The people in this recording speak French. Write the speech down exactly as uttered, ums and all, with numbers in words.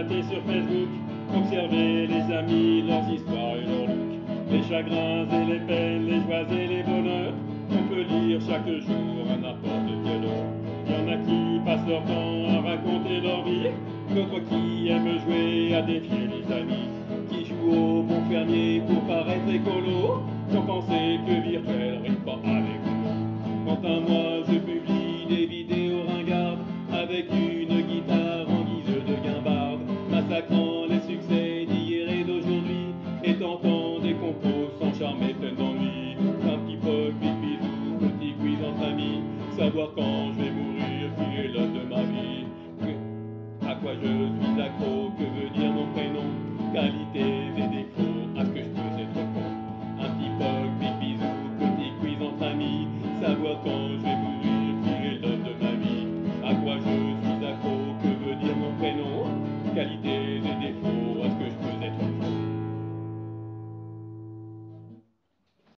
chatter sur Facebook, observer les amis, leurs histoires et leurs looks, les chagrins et les peines, les joies et les bonheurs, on peut lire chaque jour à n'importe quelle heure. Il y en a qui passent leur temps à raconter leur vie, d'autres qui aiment jouer à défier les amis, qui jouent au bon fermier pour paraître écolo, sans penser que virtuel rime pas avec nous. Quant à moi, je publie des vidéos ringardes avec une guitare en guise de guimbarde, massacrant les succès d'hier et d'aujourd'hui, et tentant des compos sans charme et plein d'ennui. Un petit poc, vite bisous, petit quiz entre amis, savoir quand je vais mourir, qui est l'homme de ma vie. À quoi je suis accro, que veut dire mon prénom, qualités et défauts, à ce que je